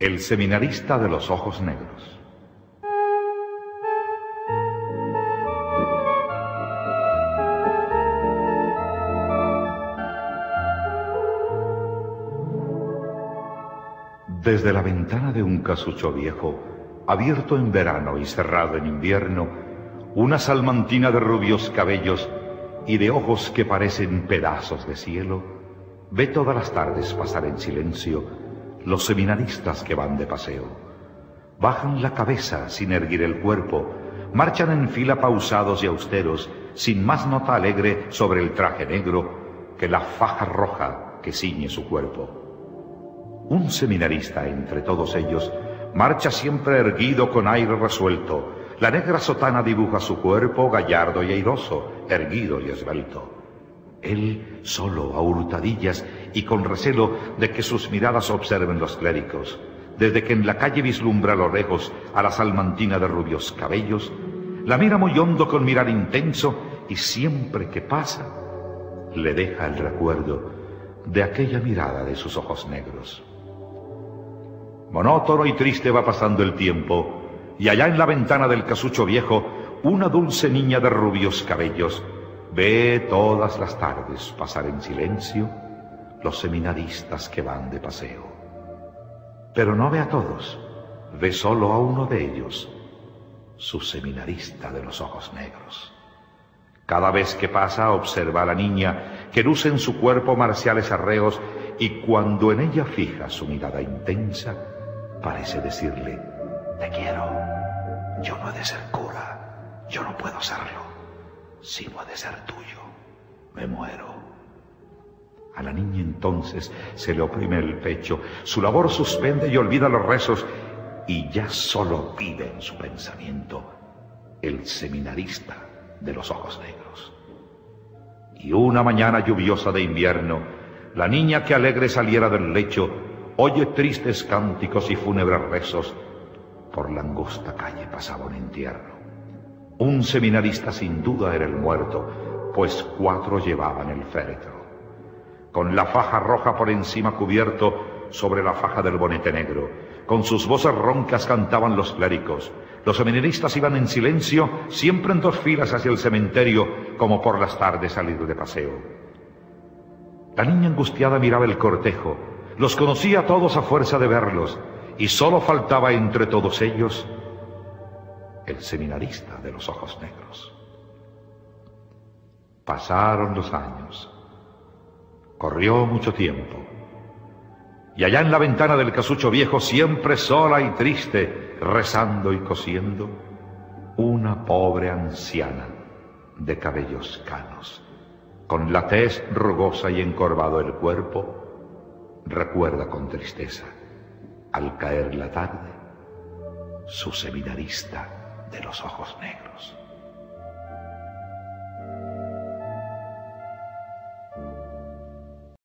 El seminarista de los ojos negros. Desde la ventana de un casucho viejo, abierto en verano y cerrado en invierno, una salmantina de rubios cabellos y de ojos que parecen pedazos de cielo, ve todas las tardes pasar en silencio los seminaristas que van de paseo. Bajan la cabeza sin erguir el cuerpo, marchan en fila pausados y austeros, sin más nota alegre sobre el traje negro que la faja roja que ciñe su cuerpo. Un seminarista entre todos ellos marcha siempre erguido con aire resuelto. La negra sotana dibuja su cuerpo gallardo y airoso, erguido y esbelto. Él solo, a hurtadillas y con recelo de que sus miradas observen los clérigos, desde que en la calle vislumbra a lo lejos a la salmantina de rubios cabellos, la mira muy hondo con mirar intenso y siempre que pasa le deja el recuerdo de aquella mirada de sus ojos negros. Monótono y triste va pasando el tiempo, y allá en la ventana del casucho viejo, una dulce niña de rubios cabellos ve todas las tardes pasar en silencio los seminaristas que van de paseo. Pero no ve a todos, ve solo a uno de ellos, su seminarista de los ojos negros. Cada vez que pasa observa a la niña que luce en su cuerpo marciales arreos, y cuando en ella fija su mirada intensa, parece decirle: te quiero, yo no he de ser cura, yo no puedo serlo, si no he de ser tuyo, me muero. A la niña entonces se le oprime el pecho, su labor suspende y olvida los rezos, y ya solo vive en su pensamiento el seminarista de los ojos negros. Y una mañana lluviosa de invierno, la niña que alegre saliera del lecho oye tristes cánticos y fúnebres rezos. Por la angosta calle pasaba un entierro. Un seminarista sin duda era el muerto, pues 4 llevaban el féretro. Con la faja roja por encima cubierto sobre la faja del bonete negro, con sus voces roncas cantaban los clérigos. Los seminaristas iban en silencio, siempre en 2 filas hacia el cementerio, como por las tardes salir de paseo. La niña angustiada miraba el cortejo, los conocía a todos a fuerza de verlos, y solo faltaba entre todos ellos el seminarista de los ojos negros. Pasaron los años, corrió mucho tiempo, y allá en la ventana del casucho viejo, siempre sola y triste, rezando y cosiendo, una pobre anciana de cabellos canos, con la tez rugosa y encorvado el cuerpo, recuerda con tristeza, al caer la tarde, su seminarista de los ojos negros.